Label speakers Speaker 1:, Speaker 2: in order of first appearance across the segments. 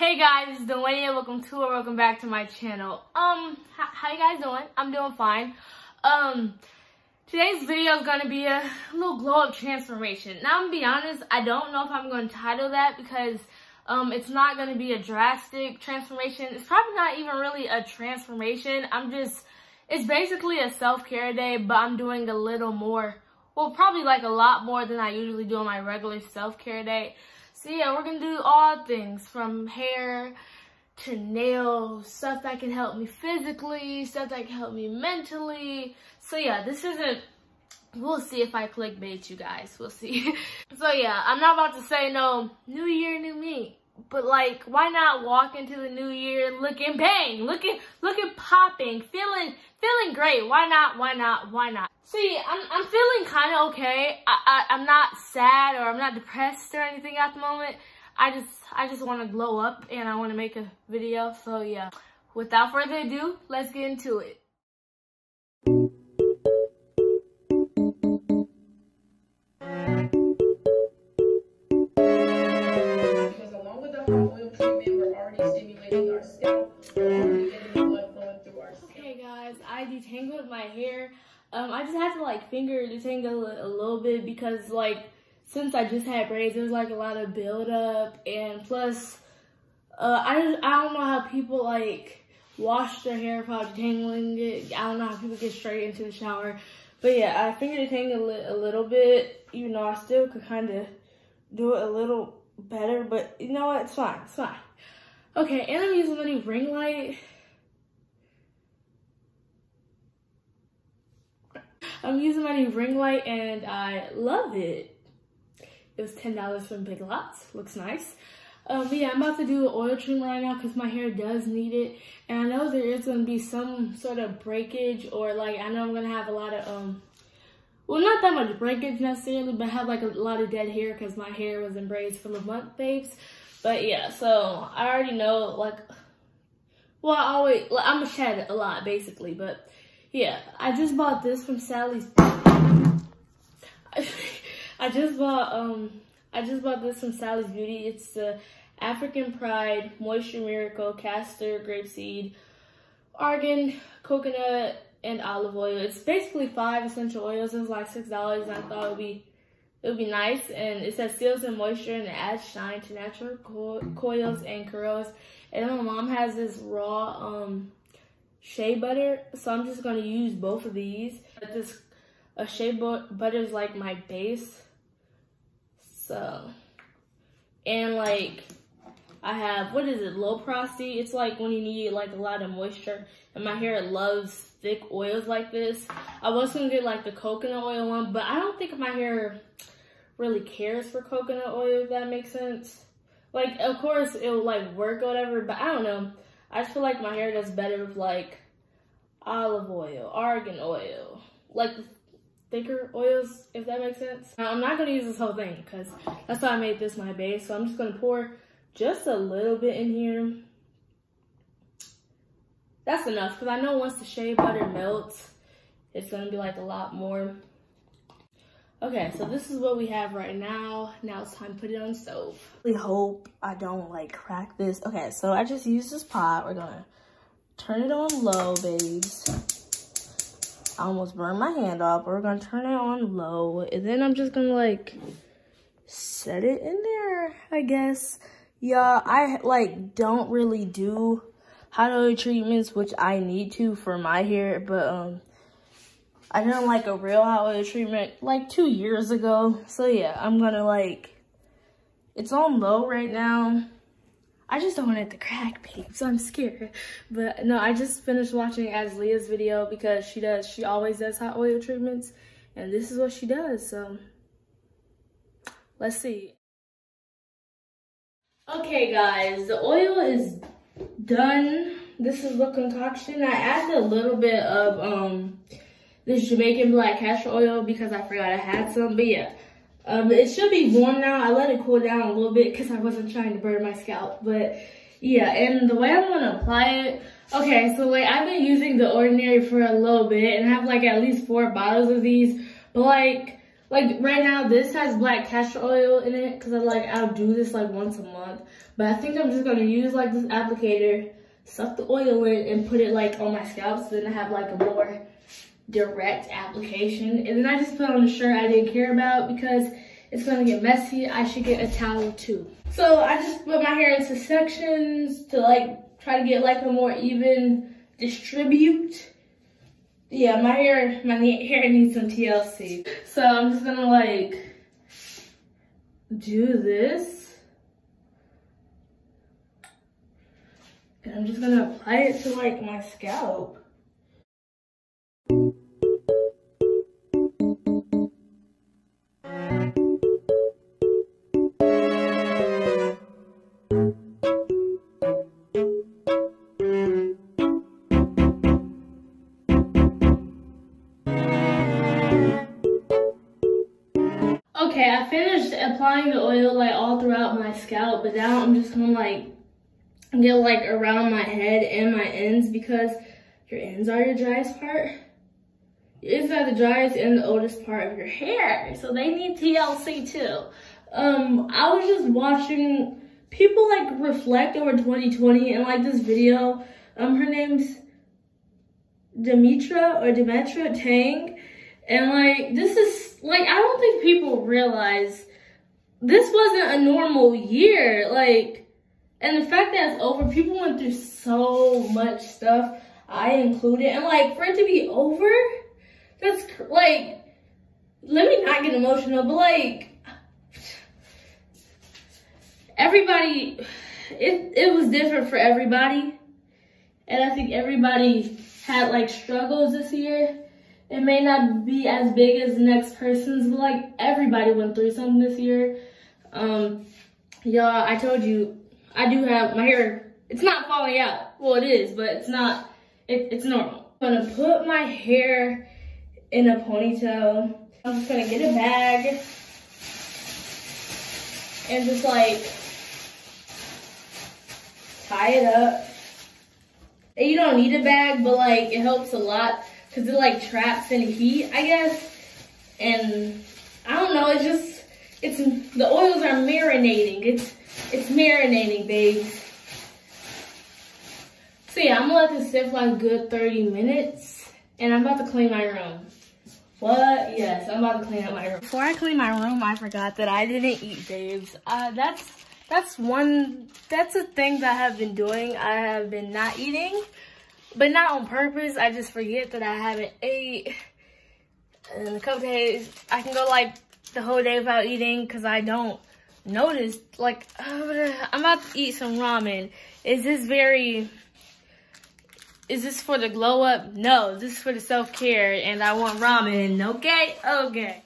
Speaker 1: Hey guys, it's Dwayne. Welcome back to my channel. How you guys doing? I'm doing fine. Today's video is gonna be a little glow up transformation. Now, I'm gonna be honest, I don't know if I'm gonna title that because it's not gonna be a drastic transformation. It's probably not even really a transformation. It's basically a self-care day, but I'm doing a little more. Well, probably like a lot more than I usually do on my regular self-care day. So yeah, we're gonna do all things from hair to nails, stuff that can help me physically, stuff that can help me mentally. So yeah, we'll see if I clickbait you guys, we'll see. So yeah, I'm not about to say no, new year, new me. But like, why not walk into the new year looking bang, looking popping, feeling great? Why not? See, I'm feeling kind of okay. I'm not sad or I'm not depressed or anything at the moment. I just want to glow up and I want to make a video. So yeah, without further ado, let's get into it.
Speaker 2: Because along with the hot oil treatment, we're already stimulating our scalp. We're already getting the blood flowing through our scalp.
Speaker 1: Okay guys, I detangled my hair. I just had to like finger detangle it a little bit because like since I just had braids, there was like a lot of buildup, and plus I don't know how people like wash their hair without detangling it. I don't know how people get straight into the shower, but yeah, I finger detangled it a little bit, even though I still could kind of do it a little better, but you know what, it's fine. Okay, and I'm using the new ring light. I'm using my new ring light and I love it. It was $10 from Big Lots. Looks nice. But yeah, I'm about to do an oil treatment right now because my hair does need it. And I know there is going to be some sort of breakage, or like I know I'm going to have a lot of, well, not that much breakage necessarily, but I have like a lot of dead hair because my hair was in braids for the month, babes. But yeah, so I already know, like, well, I'm going to shed a lot basically, but yeah, I just bought this from Sally's. I just bought this from Sally's Beauty. It's the African Pride Moisture Miracle Castor Grapeseed Argan Coconut and Olive Oil. It's basically 5 essential oils. It was like $6, and I thought it would be nice. And it says seals in moisture and it adds shine to natural coils and curls. And then my mom has this raw shea butter, so I'm just gonna use both of these. Shea butter is like my base. So, and like I have, what is it, low porosity? It's like when you need like a lot of moisture, and my hair loves thick oils like this. I was gonna get like the coconut oil one, but I don't think my hair really cares for coconut oil, if that makes sense. Like, of course it'll like work or whatever, but I don't know. I just feel like my hair does better with like olive oil, argan oil, like the thicker oils, if that makes sense. Now, I'm not gonna use this whole thing because that's why I made this my base. So I'm just gonna pour just a little bit in here. That's enough because I know once the shea butter melts, it's gonna be like a lot more. Okay, so this is what we have right now. Now it's time to put it on the stove. I really hope I don't like crack this. Okay, so I just used this pot. We're gonna turn it on low, babes. I almost burned my hand off, but we're gonna turn it on low. And then I'm just gonna like set it in there, I guess. Yeah, I like don't really do hot oil treatments, which I need to for my hair, but I done like a real hot oil treatment like 2 years ago. So yeah, I'm gonna like, it's on low right now. I just don't want it to crack, babe, so I'm scared. But no, I just finished watching Azalea's video because she always does hot oil treatments, and this is what she does, so let's see. Okay guys, the oil is done. This is the concoction. I added a little bit of this Jamaican black castor oil because I forgot I had some, but yeah. It should be warm now. I let it cool down a little bit because I wasn't trying to burn my scalp. But yeah, and the way I'm gonna apply it, okay, so like I've been using The Ordinary for a little bit and have like at least 4 bottles of these. But like Like right now, this has black castor oil in it because I'll do this like once a month. But I think I'm just gonna use like this applicator, suck the oil in, and put it like on my scalp, so then I have like a more direct application. And then I just put on a shirt I didn't care about because it's gonna get messy. I should get a towel too. So I just put my hair into sections to like try to get like a more even distribute. Yeah, my hair needs some TLC. So I'm just gonna like do this. And I'm just gonna apply it to like my scalp. Okay, I finished applying the oil like all throughout my scalp, but now I'm just gonna like get like around my head and my ends because your ends are your driest part. Your ends are the driest and the oldest part of your hair, so they need TLC too. I was just watching people like reflect over 2020 and like this video. Her name's Demetra Tang. And like, this is like, I don't think people realize this wasn't a normal year. Like, and the fact that it's over, people went through so much stuff, I included. And like, for it to be over, that's like, let me not get emotional, but like, everybody, it was different for everybody. And I think everybody had like struggles this year. It may not be as big as the next person's, but like everybody went through something this year. Y'all, I told you, I do have my hair, it's not falling out. Well, it is, but it's not, it's normal. I'm gonna put my hair in a ponytail. I'm just gonna get a bag and just like tie it up. And you don't need a bag, but like it helps a lot because it like traps any heat, I guess. And I don't know, the oils are marinating. It's marinating, babes. So yeah, I'm gonna let this sit for like a good 30 minutes. And I'm about to clean my room. What? Yes, I'm about to clean up my room. Before I clean my room, I forgot that I didn't eat, babes. That's a thing that I have been doing. I have been not eating, but not on purpose. I just forget that I haven't ate. And in a couple days, I can go like the whole day without eating because I don't notice. Like, I'm about to eat some ramen. Is this for the glow up? No, this is for the self-care and I want ramen, okay? Okay.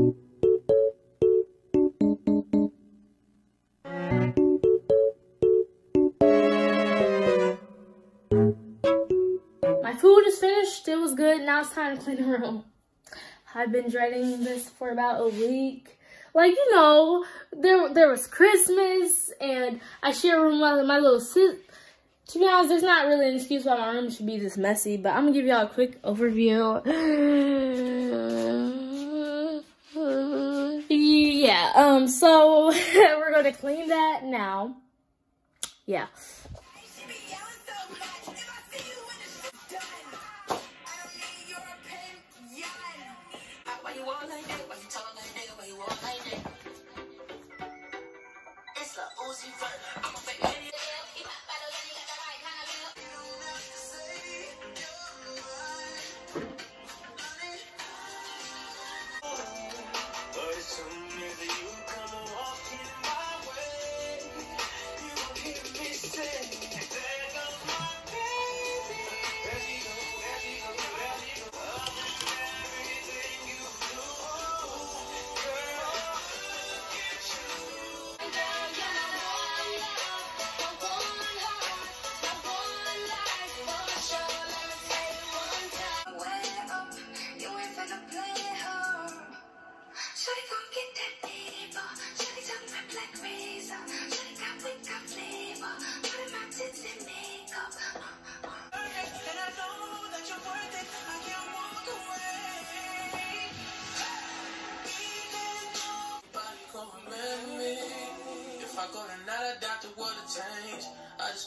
Speaker 1: My food is finished, it was good, now it's time to clean the room. I've been dreading this for about a week. Like, you know, there was Christmas and I share a room with my little sis. To be honest, there's not really an excuse why my room should be this messy, but I'm gonna give y'all a quick overview. Yeah, so we're gonna clean that now. Yeah.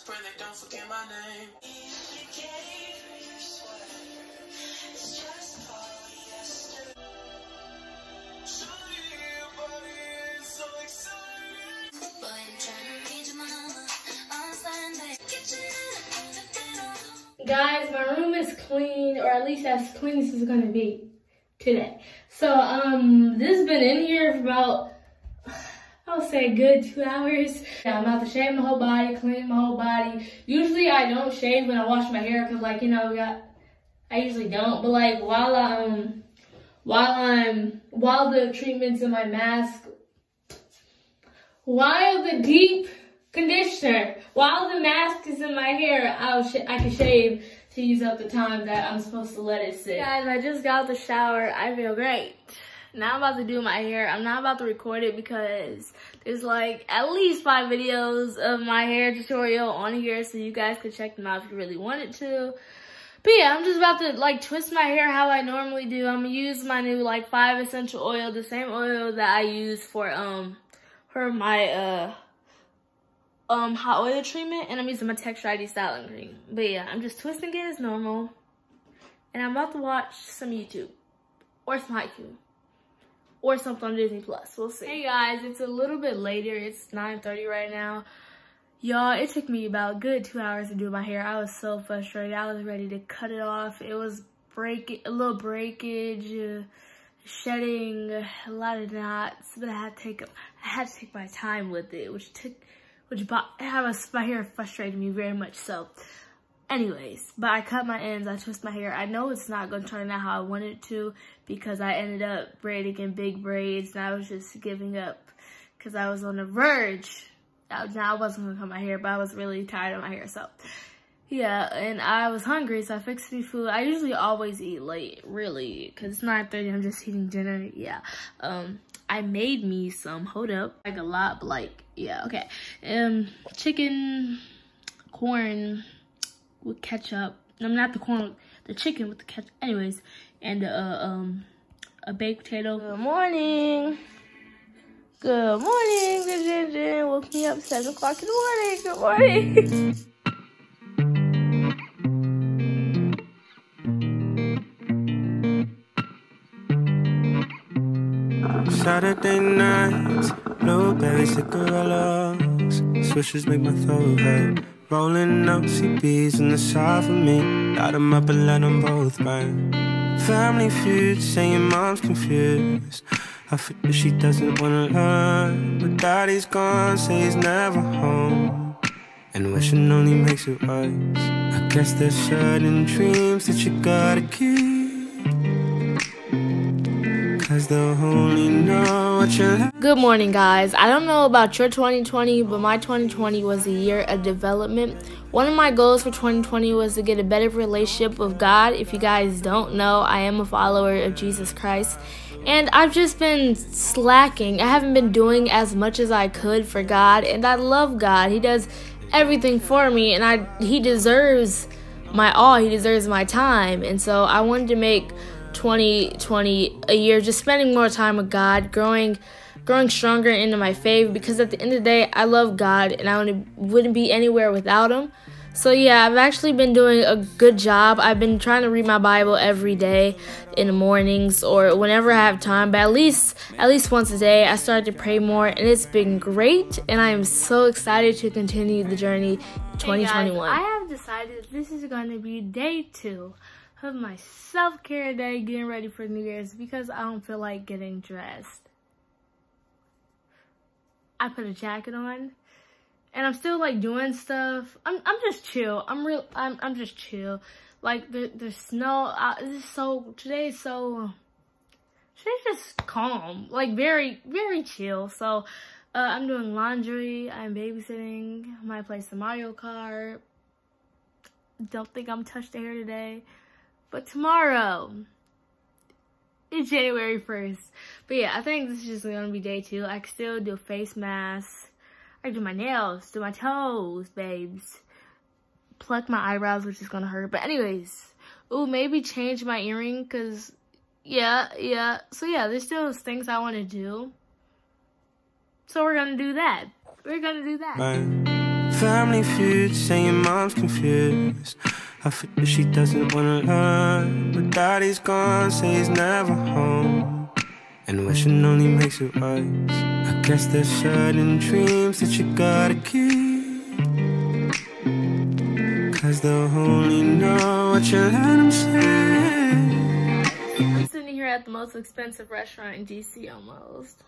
Speaker 3: Pray they don't forget my name.
Speaker 1: Guys, my room is clean, or at least as clean as it's gonna be today. So, this has been in here for about, I'll say a good 2 hours. I'm about to shave my whole body, clean my whole body. Usually I don't shave when I wash my hair, cause like, you know, I usually don't. But like while the treatment's in my mask, while the deep conditioner, while the mask is in my hair, I can shave to use up the time that I'm supposed to let it sit. Guys, I just got out the shower. I feel great. Now I'm about to do my hair. I'm not about to record it because there's like at least 5 videos of my hair tutorial on here, so you guys could check them out if you really wanted to. But yeah, I'm just about to like twist my hair how I normally do. I'm gonna use my new like 5 essential oil, the same oil that I use for my hot oil treatment, and I'm using my Texture ID styling cream. But yeah, I'm just twisting it as normal, and I'm about to watch some YouTube or some Haiku or something on Disney Plus. We'll see. Hey guys, it's a little bit later. It's 9:30 right now. Y'all, it took me about a good 2 hours to do my hair. I was so frustrated. I was ready to cut it off. It was a little breakage, shedding, a lot of knots, but I had to take my time with it, my hair frustrated me very much so. Anyways, but I cut my ends, I twist my hair. I know it's not gonna turn out how I wanted it to because I ended up braiding in big braids and I was just giving up because I was on the verge. Now I wasn't gonna cut my hair, but I was really tired of my hair, so. Yeah, and I was hungry, so I fixed me food. I usually always eat late, really, because it's 9:30, I'm just eating dinner, yeah. I made me some, hold up, like a lot, but like, yeah, okay. Chicken, corn with ketchup. No, not the corn, the chicken with the ketchup. Anyways, and a baked potato. Good morning. Good morning, good Jen. Woke me up 7 o'clock in the morning. Good morning.
Speaker 3: Saturday nights, blueberry cigarillos, swishes make my throat hurt. Rolling up CBs in the side for me, light them up and let them both burn. Family feud, saying mom's confused. I figure she doesn't wanna learn, but daddy's gone, say he's never home. And wishing only makes it worse. I guess there's certain dreams that you gotta keep, 'cause they'll only know what you like.
Speaker 1: Good morning, guys. I don't know about your 2020, but my 2020 was a year of development. One of my goals for 2020 was to get a better relationship with God. If you guys don't know, I am a follower of Jesus Christ. And I've just been slacking. I haven't been doing as much as I could for God. And I love God. He does everything for me. And He deserves my all. He deserves my time. And so I wanted to make 2020 a year just spending more time with God, growing stronger into my faith, because at the end of the day, I love God and I wouldn't be anywhere without Him. So yeah, I've actually been doing a good job. I've been trying to read my Bible every day in the mornings or whenever I have time, but at least once a day. I started to pray more and it's been great, and I am so excited to continue the journey 2021. Hey guys, I have decided this is going to be day 2 of my self-care day, getting ready for New Year's, because I don't feel like getting dressed. I put a jacket on and I'm still like doing stuff. I'm just chill. I'm just chill. Like the snow, today's just calm, like very, very chill. So I'm doing laundry, I'm babysitting, might play some Mario Kart. Don't think I'm touched the hair today. But tomorrow is January 1st. But yeah, I think this is just gonna be day 2. I can still do a face mask. I can do my nails, do my toes, babes. Pluck my eyebrows, which is gonna hurt. But anyways, ooh, maybe change my earring, cause yeah. So yeah, there's still things I wanna do. So we're gonna do that.
Speaker 3: Family feud, saying mom's confused. I feel that she doesn't wanna learn, but daddy's gone, say he's never home. And wishing only makes it worse. I guess there's certain dreams that you gotta keep, 'cause they'll only know what you let them say.
Speaker 1: I'm sitting here at the most expensive restaurant in DC almost.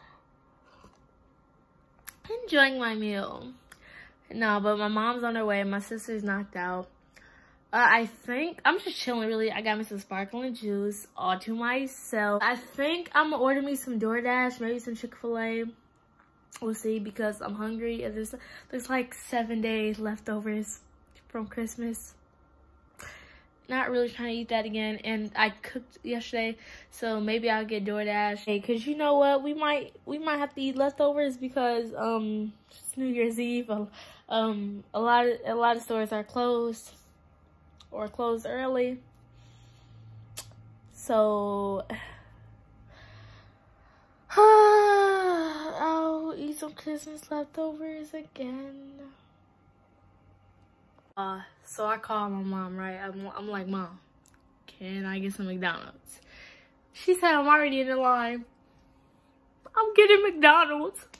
Speaker 1: Enjoying my meal. No, but my mom's on her way. My sister's knocked out. I think I'm just chilling really. I got me some sparkling juice all to myself. I think I'm gonna order me some DoorDash, maybe some Chick-fil-A. We'll see, because I'm hungry. And there's like 7 days leftovers from Christmas. Not really trying to eat that again, and I cooked yesterday, so maybe I'll get DoorDash. Hey, cause you know what, we might have to eat leftovers because it's New Year's Eve. A lot of stores are closed or closed early, so I'll eat some Christmas leftovers again. So I called my mom, right? I'm like, Mom, can I get some McDonald's? She said, I'm already in the line. I'm getting McDonald's.